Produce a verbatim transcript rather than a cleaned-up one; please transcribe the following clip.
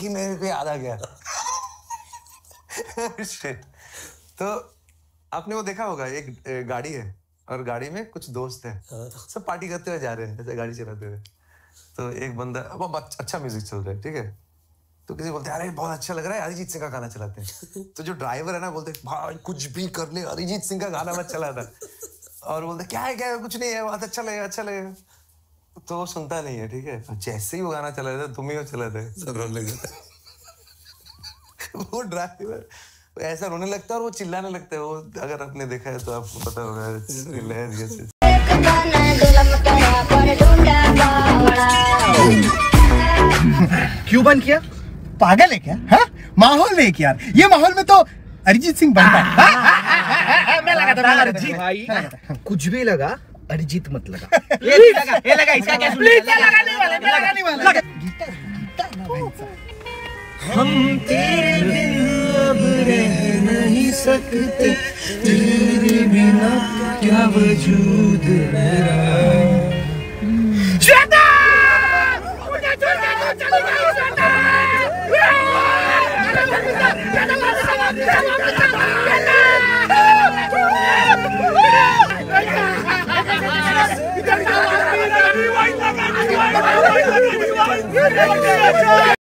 ही मेरे को याद आ गया। तो आपने वो देखा होगा, एक गाड़ी है और गाड़ी में कुछ दोस्त हैं, सब पार्टी करते हुए जा रहे हैं ऐसे गाड़ी चलाते हुए। तो एक बंदा, बहुत अच्छा म्यूजिक चल रहा है, ठीक है, तो किसी बोलते हैं अरे बहुत अच्छा लग रहा है, अरिजीत सिंह का गाना चलाते हैं। तो जो ड्राइवर है ना बोलते भाई कुछ भी कर ले, अरिजीत सिंह का गाना मत चला था। और बोलते क्या है क्या है, कुछ नहीं है, बहुत अच्छा लगेगा अच्छा लगेगा। तो वो सुनता नहीं है, ठीक है, तो जैसे ही वो गाना चला था तुम ही वो चला था, सब रोने लगता है। वो ड्राइवर ऐसा रोने लगता है और वो चिल्लाने लगता है। वो अगर आपने देखा है तो आपको पता होगा। क्यों बंद किया? पागल है क्या? हाँ? माहौल में क्या? ये माहौल में तो अरिजीत सिंह बनता है। मैं लगा था अरिजीत भाई, कुछ भी लगा, अरिजीत मत लगा। ये लगा, ये लगा, इसका क्या सुन? लगा नहीं वाला, लगा नहीं वाला। गिटार, गिटार ना भाई। हम तेरे बिना अब रह नहीं सकते, तेरे बिना क्या वजूद मेरा। श्वेता! मुझे छोड़ दे, तू चली गई श्वेता! श्वेता!